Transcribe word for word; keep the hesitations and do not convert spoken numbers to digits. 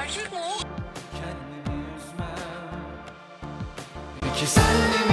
Gerçek mi o? Kendimi üzmem. Peki sen de